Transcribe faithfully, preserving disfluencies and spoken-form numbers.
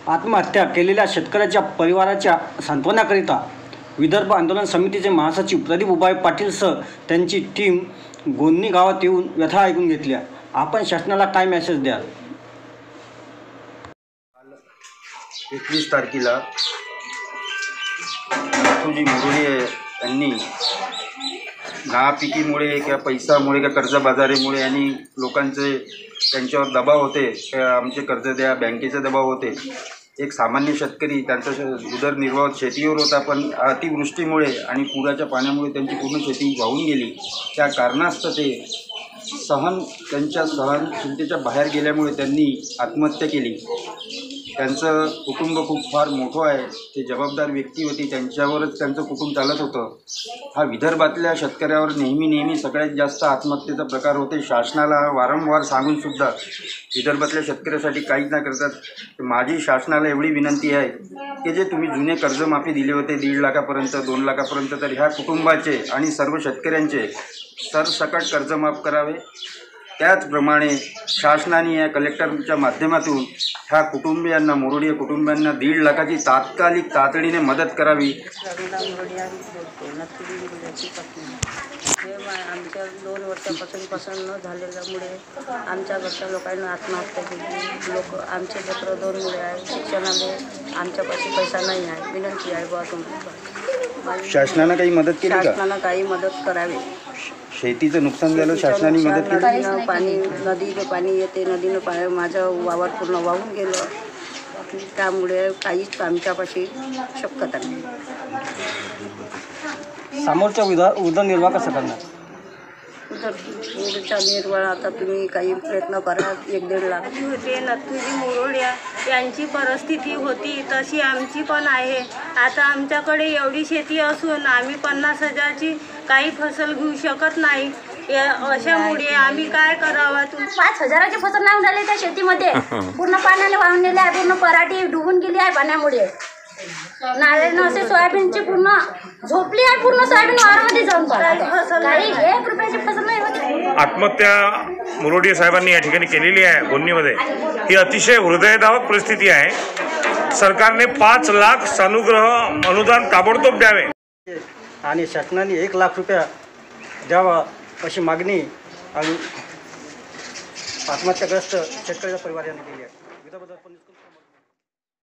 आत्महत्या केलेल्या शेतकऱ्याच्या परिवाराच्या सांत्वनाकरिता विदर्भ आंदोलन समितीचे महासचिव प्रदीप उबाळे पाटीलसह त्यांची टीम गोन्नी गावात येऊन व्यथा ऐकून घेतल्या। आपण शासनाला काय मेसेज द्याल? एकवीस तारखेला नाथूजी मुरळे यांनी नापिकीमुळे किंवा पैसामुळे किंवा कर्जबाजारीमुळे आणि लोकांचे त्यांच्यावर दबाव होते, आमचे कर्ज द्या, बँकेचे दबाव होते। एक सामान्य शेतकरी त्यांचा उदरनिर्वाह शेतीवर होता, पण अतिवृष्टीमुळे आणि पुराच्या पाण्यामुळे त्यांची पूर्ण शेती वाहून गेली। त्या कारणास्तव ते सहन त्यांच्या सहनशीलतेच्या बाहेर गेल्यामुळे त्यांनी आत्महत्या केली। त्यांचं कुटुंब खूप फार मोठं आहे, ते जबाबदार व्यक्ती होती, त्यांच्यावरच त्यांचं कुटुंब चालत होतं। हा विदर्भातल्या शेतकऱ्यावर नेहमी नेहमी सगळ्यात जास्त आत्महत्येचा प्रकार होते। शासनाला वारंवार सांगूनसुद्धा विदर्भातल्या शेतकऱ्यासाठी काहीच नाही करतात। माझी शासनाला एवढी विनंती आहे की जे तुम्ही जुने कर्जमाफी दिले होते दीड लाखापर्यंत दोन लाखापर्यंत, तर ह्या कुटुंबाचे आणि सर्व शेतकऱ्यांचे सरसकट कर्जमाफ करावे। त्याचप्रमाणे शासनाने या कलेक्टरच्या माध्यमातून ह्या कुटुंबियांना मोरडिया कुटुंबियांना दीड लाखाची तात्कालिक तातडीने मदत करावी। आमच्या दोन वर्षापासून पसंत न झालेल्यामुळे आमच्या घरच्या लोकांना आत्महत्या केली। लोक आमचे लेकरं दोन मुले आहे, शिक्षणाला आमच्यापाशी पैसा नाही आहे। विनंती आहे बुवा तुम्हाला, शासनानं काही मदत केली का? शासनानं काही मदत करावी। शेतीचं नुकसान झालं, शासनाने मदत केली? नदीनं पाणी नदीनं पाणी येते, नदीनं पाणी माझं वावर पूर्ण वाहून गेलं, त्यामुळे काहीच आमच्यापाशी शक्यता नाही। समोरचा उदर उदरनिर्वाह कसा करणार? उदरचा निर्वाह आता तुम्ही काही प्रयत्न करा। एक दीड लाख होते नाथूजी मुरळे यांची परिस्थिती होती तशी आमची पण आहे। आता आमच्याकडे एवढी शेती असून आम्ही पन्नास हजारची काही फसल घेऊ शकत नाही। अशामुळे आम्ही काय करावं? पाच हजाराची फसल नाही झाली त्या शेतीमध्ये, पूर्ण पाण्याने वाहून गेले आहे, पूर्ण पराठी डुबून गेली आहे पाण्यामुळे। नारळानं असे सोयाबीनची पूर्ण झोपली आहे, पूर्ण सोयाबीन वावरामध्ये जाऊन काही एक रुपयाची फसल नाही होती। आत्महत्या मुरडिया साहेबांनी या ठिकाणी केलेली आहे गोन्नीमध्ये। ही अतिशय हृदयद्रावक परिस्थिती आहे। सरकारने पाच लाख सानुग्रह अनुदान ताबडतोब द्यावे आणि शासनाने एक लाख रुपया द्यावा अशी मागणी आणि आत्महत्याग्रस्त शेतकऱ्याच्या परिवाराने केली आहे।